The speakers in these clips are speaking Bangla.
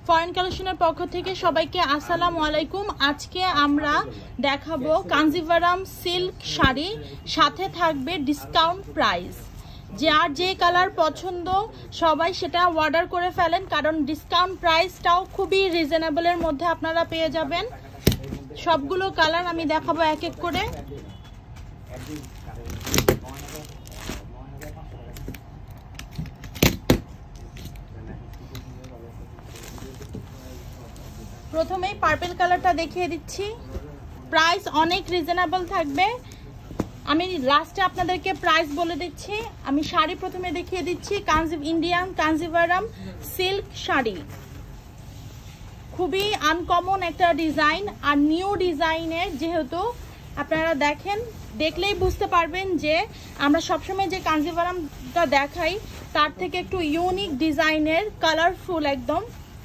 ফরেন কালেকশনের পক্ষ থেকে সবাইকে আসসালামু আলাইকুম। আজকে আমরা দেখাবো কাঞ্জিভারাম সিল্ক শাড়ি, সাথে থাকবে ডিসকাউন্ট প্রাইস। যার যে কালার পছন্দ সবাই সেটা অর্ডার করে ফেলেন, কারণ ডিসকাউন্ট প্রাইসটাও খুবই রিজনেবলের মধ্যে আপনারা পেয়ে যাবেন। সবগুলো কালার আমি দেখাবো এক এক করে। প্রথমেই পার্পল কালারটা দেখিয়ে দিচ্ছি। প্রাইস অনেক রিজনেবল থাকবে, আমি লাস্টে আপনাদেরকে প্রাইস বলে দিচ্ছি। আমি শাড়ি প্রথমে দেখিয়ে দিচ্ছি। ইন্ডিয়ান কাঞ্জিভারাম সিল্ক শাড়ি, খুবই আনকমন একটা ডিজাইন আর নিউ ডিজাইনের, যেহেতু আপনারা দেখলেই বুঝতে পারবেন যে আমরা সবসময় যে কাঞ্জিভারামটা দেখাই তার থেকে একটু ইউনিক ডিজাইনের, কালারফুল একদম।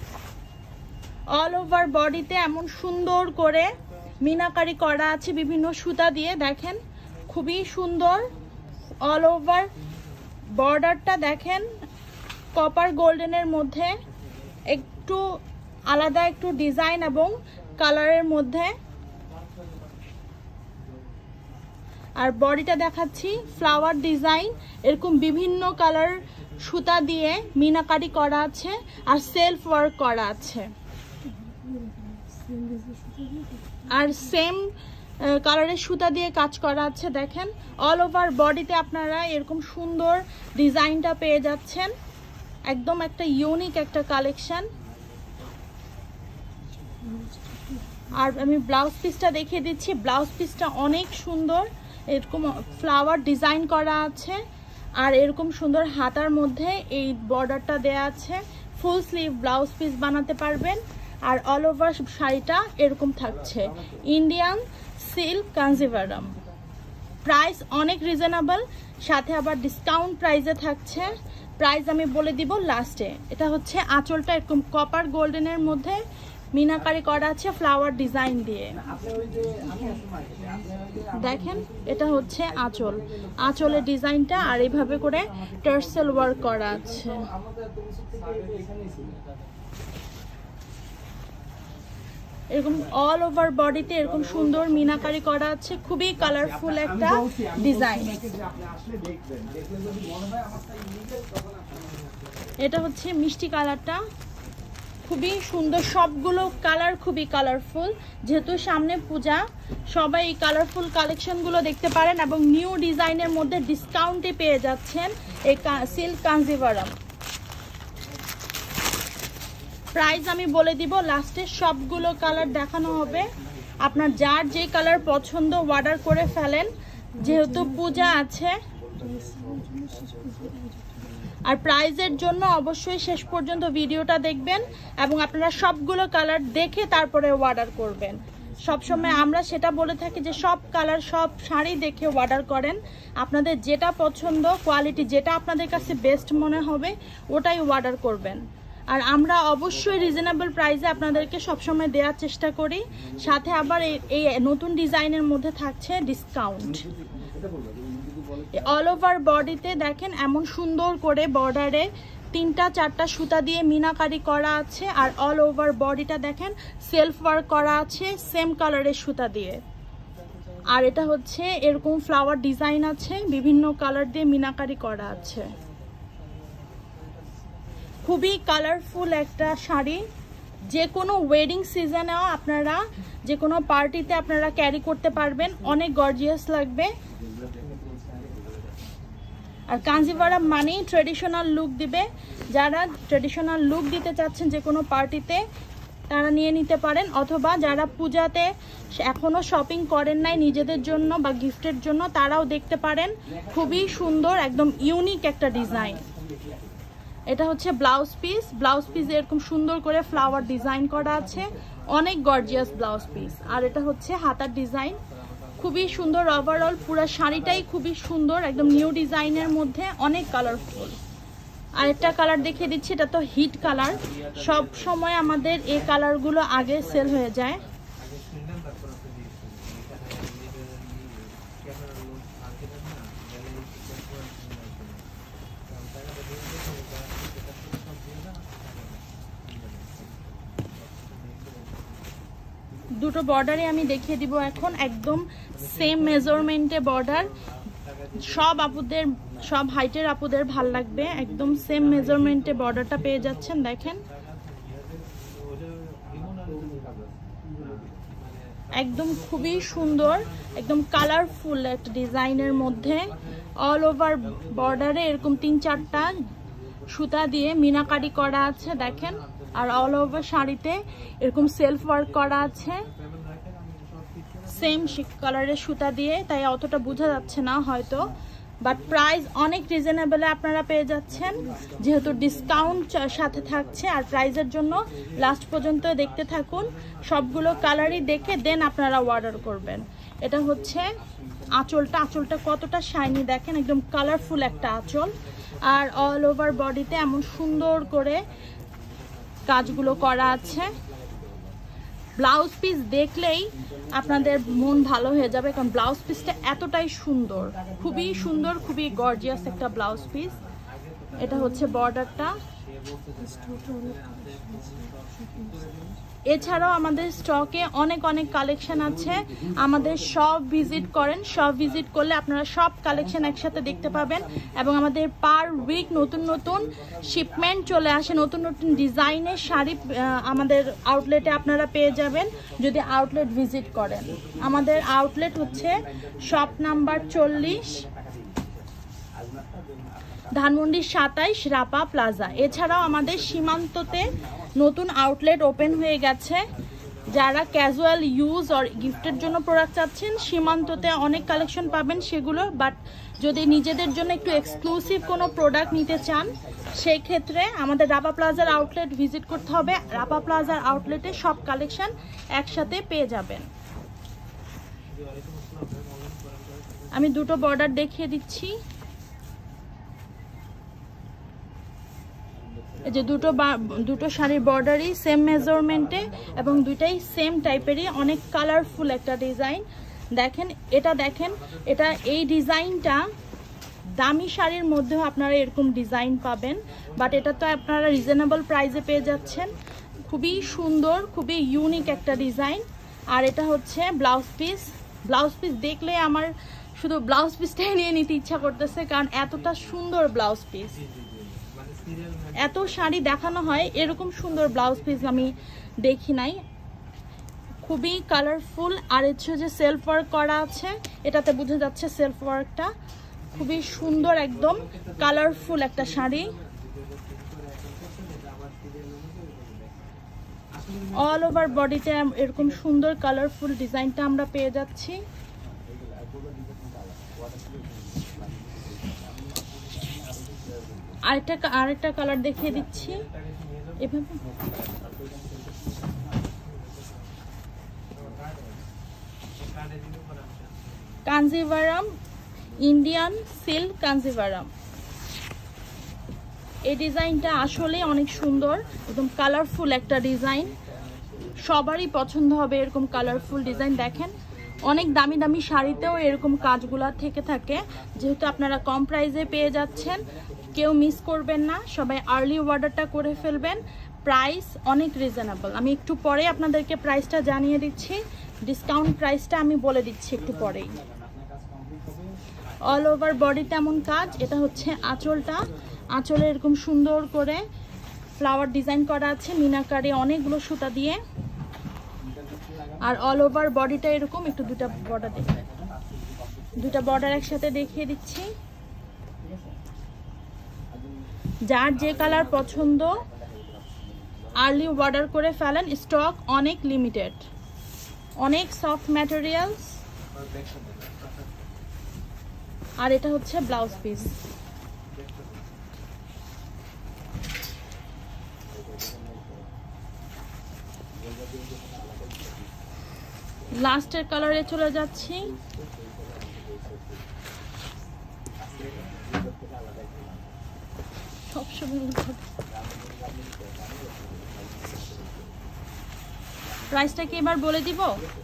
অল ওভার বডিতে এমন সুন্দর করে মিনাকারি করা আছে বিভিন্ন সুতা দিয়ে, দেখেন খুবই সুন্দর। অল ওভার বর্ডারটা দেখেন কপার গোল্ডেনের মধ্যে, একটু আলাদা একটু ডিজাইন এবং কালারের মধ্যে। আর বডিটা দেখাচ্ছি ফ্লাওয়ার ডিজাইন, এরকম বিভিন্ন কালার সুতা দিয়ে মিনাকারি করা আছে আর সেলফ ওয়ার্ক করা আছে। আর সেম কালারের সুতা দিয়ে কাজ করা আছে। দেখেন অল ওভার বডিতে আপনারা এরকম সুন্দর ডিজাইনটা পেয়ে যাচ্ছেন, একদম একটা ইউনিক একটা কালেকশন। আর আমি ব্লাউজ পিসটা দেখিয়ে দিচ্ছি। ব্লাউজ পিসটা অনেক সুন্দর, এরকম ফ্লাওয়ার ডিজাইন করা আছে আর এরকম সুন্দর হাতার মধ্যে এই বর্ডারটা দেয়া আছে। ফুল স্লিভ ব্লাউজ পিস বানাতে পারবেন। আর অল ওভার শাড়িটা এরকম থাকছে। ইন্ডিয়ান সিল্ক কাঞ্জিভারাম, প্রাইস অনেক রিজনেবল, সাথে আবার ডিসকাউন্ট প্রাইসে থাকছে। প্রাইস আমি বলে দিব লাস্টে। এটা হচ্ছে আঁচলটা, এরকম কপার গোল্ডেনের মধ্যে মিনাকারি করা আছে ফ্লাওয়ার ডিজাইন দিয়ে। দেখেন এটা হচ্ছে আঁচল, আঁচলের ডিজাইনটা আর এইভাবে করে টার্সেল ওয়ার্ক করা আছে। এরকম অল ওভার বডিতে এরকম সুন্দর মিনাকারি করা আছে, খুবই কালারফুল একটা ডিজাইন। এটা হচ্ছে মিষ্টি কালারটা, খুবই সুন্দর। সবগুলো কালার খুবই কালারফুল, যেহেতু সামনে পূজা, সবাই এই কালারফুল কালেকশনগুলো দেখতে পারেন এবং নিউ ডিজাইনের মধ্যে ডিসকাউন্টে পেয়ে যাচ্ছেন এই সিল্ক কাঞ্জিভারাম। প্রাইস আমি বলে দিব লাস্টে, সবগুলো কালার দেখানো হবে। আপনার যার যে কালার পছন্দ অর্ডার করে ফেলেন, যেহেতু পূজা আছে। আর প্রাইজের জন্য অবশ্যই শেষ পর্যন্ত ভিডিওটা দেখবেন এবং আপনারা সবগুলো কালার দেখে তারপরে অর্ডার করবেন। সবসময় আমরা সেটা বলে থাকি যে সব কালার, সব শাড়ি দেখে অর্ডার করেন। আপনাদের যেটা পছন্দ, কোয়ালিটি যেটা আপনাদের কাছে বেস্ট মনে হবে ওটাই অর্ডার করবেন। আর আমরা অবশ্যই রিজনেবল প্রাইসে আপনাদেরকে সবসময় দেওয়ার চেষ্টা করি। সাথে আবার এই নতুন ডিজাইনের মধ্যে থাকছে ডিসকাউন্ট। অল ওভার বডিতে দেখেন এমন সুন্দর করে বর্ডারে 3-4টা সুতা দিয়ে মিনাকারি করা আছে। আর অল ওভার বডিটা দেখেন সেলফ ওয়ার্ক করা আছে সেম কালারের সুতা দিয়ে। আর এটা হচ্ছে এরকম ফ্লাওয়ার ডিজাইন আছে, বিভিন্ন কালার দিয়ে মিনাকারি করা আছে। খুবই কালারফুল একটা শাড়ি, যে কোনো ওয়েডিং সিজনেও আপনারা, যে কোনো পার্টিতে আপনারা ক্যারি করতে পারবেন, অনেক গর্জিয়াস লাগবে। আর কাঞ্জিভারাম মানেই ট্রেডিশনাল লুক দিবে। যারা ট্রেডিশনাল লুক দিতে চাচ্ছেন যে কোনো পার্টিতে, তারা নিয়ে নিতে পারেন। অথবা যারা পূজাতে এখনও শপিং করেন নাই নিজেদের জন্য বা গিফটের জন্য, তারাও দেখতে পারেন। খুবই সুন্দর, একদম ইউনিক একটা ডিজাইন। এটা হচ্ছে ব্লাউজ পিস। ব্লাউজ পিস এরকম সুন্দর করে ফ্লাওয়ার ডিজাইন করা আছে, অনেক গর্জিয়াস ব্লাউজ পিস। আর এটা হচ্ছে হাতার ডিজাইন, খুবই সুন্দর। ওভারঅল পুরো শাড়িটাই খুবই সুন্দর, একদম নিউ ডিজাইনের মধ্যে, অনেক কালারফুল। আরেকটা কালার দেখিয়ে দিচ্ছি, এটা তো হিট কালার, সব সময় আমাদের এই কালারগুলো আগে সেল হয়ে যায়। দুটো বর্ডারে আমি দেখিয়ে দিব এখন, একদম সেম মেজারমেন্টে বর্ডার। সব আপুদের, সব হাইটের আপুদের ভাল লাগবে, একদম সেম মেজারমেন্টে বর্ডারটা পেয়ে যাচ্ছেন। দেখেন একদম খুবই সুন্দর, একদম কালারফুল একটা ডিজাইনের মধ্যে অল ওভার বর্ডারে এরকম 3-4টা সুতা দিয়ে মিনাকারি করা আছে দেখেন। আর অল ওভার শাড়িতে এরকম সেলফ ওয়ার্ক করা আছে সেম কালারের সুতা দিয়ে, তাই অতটা বোঝা যাচ্ছে না হয়তো, বাট প্রাইস অনেক রিজনেবলে আপনারা পেয়ে যাচ্ছেন যেহেতু ডিসকাউন্ট সাথে থাকছে। আর প্রাইসের জন্য লাস্ট পর্যন্ত দেখতে থাকুন, সবগুলো কালারই দেখে দেন আপনারা অর্ডার করবেন। এটা হচ্ছে আঁচলটা কতটা শাইনি দেখেন, একদম কালারফুল একটা আঁচল। আর অল ওভার বডিতে এমন সুন্দর করে কাজগুলো করা আছে। ব্লাউজ পিস দেখলেই আপনাদের মন ভালো হয়ে যাবে, কারণ ব্লাউজ পিসটা এতটাই সুন্দর, খুবই সুন্দর, খুবই গর্জিয়াস একটা ব্লাউজ পিস। এটা হচ্ছে বর্ডারটা। এছাড়াও আমাদের স্টকে অনেক কালেকশন আছে, আমাদের সব ভিজিট করেন, সব ভিজিট করলে আপনারা সব কালেকশন একসাথে দেখতে পাবেন। এবং আমাদের পার উইক নতুন শিপমেন্ট চলে আসে, নতুন ডিজাইনের শাড়ি আমাদের আউটলেটে আপনারা পেয়ে যাবেন যদি আউটলেট ভিজিট করেন। আমাদের আউটলেট হচ্ছে shop number 40, Dhanmondi 27, Rapa plaza. এছাড়াও আমাদের সীমান্ততে নতুন আউটলেট ওপেন হয়ে গেছে। যারা ক্যাজুয়াল ইউজ আর গিফটের জন্য প্রোডাক্ট চাচ্ছেন, সীমান্ততে অনেক কালেকশন পাবেন সেগুলো। বাট যদি নিজেদের জন্য একটু এক্সক্লুসিভ কোনো প্রোডাক্ট নিতে চান, সেই ক্ষেত্রে আমাদের রাপা প্লাজার আউটলেট ভিজিট করতে হবে। রাপা প্লাজার আউটলেটে সব কালেকশন একসাথে পেয়ে যাবেন। আমি দুটো বর্ডার দেখিয়ে দিচ্ছি। এই যে দুটো শাড়ির বর্ডারই সেম মেজারমেন্টে এবং দুইটাই সেম টাইপেরই, অনেক কালারফুল একটা ডিজাইন। দেখেন এটা এই ডিজাইনটা দামি শাড়ির মধ্যেও আপনারা এরকম ডিজাইন পাবেন, বাট এটা তো আপনারা রিজনেবল প্রাইসে পেয়ে যাচ্ছেন। খুবই সুন্দর, খুবই ইউনিক একটা ডিজাইন। আর এটা হচ্ছে ব্লাউজ পিস দেখলে আমার শুধু ব্লাউজ পিসটাই নিয়ে নিতে ইচ্ছা করতেছে, কারণ এতটা সুন্দর ব্লাউজ পিস। এত শাড়ি দেখানো হয়, এরকম সুন্দর ব্লাউজ পিস আমি দেখি নাই, খুবই কালারফুল। আর হচ্ছে যে সেলফ ওয়ার্ক করা আছে, এটাতে বোঝা যাচ্ছে সেলফ ওয়ার্কটা খুবই সুন্দর, একদম কালারফুল একটা শাড়ি। অল ওভার বডিতে এরকম সুন্দর কালারফুল ডিজাইনটা আমরা পেয়ে যাচ্ছি। আরেকটা কালার দেখিয়ে দিচ্ছি এভাবে। Kanjeevaram, Indian silk Kanjeevaram. এই ডিজাইনটা আসলে অনেক সুন্দর, একদম কালারফুল একটা ডিজাইন, সবারই পছন্দ হবে এরকম কালারফুল ডিজাইন। দেখেন অনেক দামি শাড়িতেও এরকম কাজগুলা থেকে থাকে, যেহেতু আপনারা কম প্রাইসে পেয়ে যাচ্ছেন, কেউ মিস করবেন না, সবাই আর্লি অর্ডারটা করে ফেলবেন। প্রাইস অনেক রিজনেবল, আমি একটু পরে আপনাদেরকে প্রাইসটা জানিয়ে দিচ্ছি, ডিসকাউন্ট প্রাইসটা আমি বলে দিচ্ছি একটু পরেই। অল ওভার বডিতে এমন কাজ। এটা হচ্ছে আঁচলে এরকম সুন্দর করে ফ্লাওয়ার ডিজাইন করা আছে মিনাকারি অনেকগুলো সুতা দিয়ে। আর অল ওভার বডিটা এরকম, একটু দুটা বর্ডার একসাথে দেখিয়ে দিচ্ছি। যার যে কালার পছন্দ আর্লি অর্ডার করে ফেলেন, স্টক অনেক লিমিটেড, অনেক সফট ম্যাটেরিয়ালস। আর এটা হচ্ছে ব্লাউজ পিস। লাস্টের কালারে চলে যাচ্ছি। প্রাইসটা কি এবার বলে দিব?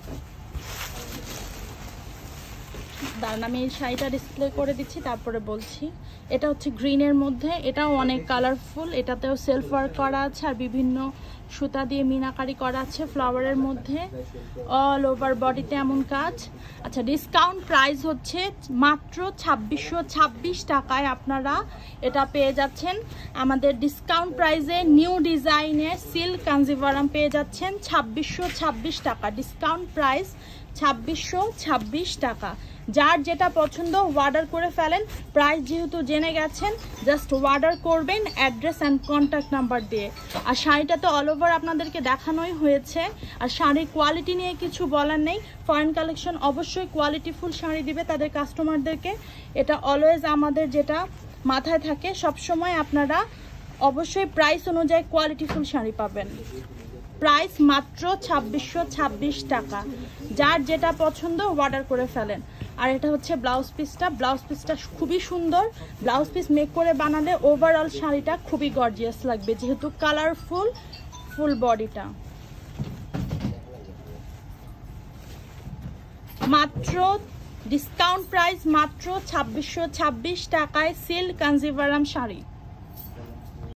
দাঁড়ান আমি এই শাড়িটা ডিসপ্লে করে দিচ্ছি, তারপরে বলছি। এটা হচ্ছে গ্রিনের মধ্যে, এটাও অনেক কালারফুল, এটাতেও সেলফ ওয়ার্ক করা আছে আর বিভিন্ন সুতা দিয়ে মিনাকারি করা আছে ফ্লাওয়ারের মধ্যে, অল ওভার বডিতে এমন কাজ। আচ্ছা, ডিসকাউন্ট প্রাইস হচ্ছে মাত্র 2626 টাকায় আপনারা এটা পেয়ে যাচ্ছেন। আমাদের ডিসকাউন্ট প্রাইসে নিউ ডিজাইনের সিল্ক কাঞ্জিভারাম পেয়ে যাচ্ছেন 2626 টাকা। ডিসকাউন্ট প্রাইস 2626 টাকা। যার যেটা পছন্দ অর্ডার করে ফেলেন। প্রাইস যেহেতু জেনে গেছেন, জাস্ট অর্ডার করবেন অ্যাড্রেস অ্যান্ড কন্ট্যাক্ট নাম্বার দিয়ে। আর শাড়িটা তো অল ওভার আপনাদেরকে দেখানোই হয়েছে। আর শাড়ির কোয়ালিটি নিয়ে কিছু বলার নেই। ফরেন কালেকশন অবশ্যই কোয়ালিটিফুল শাড়ি দিবে তাদের কাস্টমারদেরকে, এটা অলওয়েজ আমাদের যেটা মাথায় থাকে। সবসময় আপনারা অবশ্যই প্রাইস অনুযায়ী কোয়ালিটিফুল শাড়ি পাবেন। প্রাইস মাত্র 2626 টাকা। যার যেটা পছন্দ অর্ডার করে ফেলেন। আর এটা হচ্ছে ব্লাউজ পিসটা। ব্লাউজ পিসটা খুবই সুন্দর। ব্লাউজ পিস মেক করে বানালে ওভারঅল শাড়িটা খুবই গর্জিয়াস লাগবে, যেহেতু কালারফুল ফুল বডিটা। মাত্র ডিসকাউন্ট প্রাইস মাত্র 2626 টাকায় সিল্ক কাঞ্জিভারাম শাড়ি।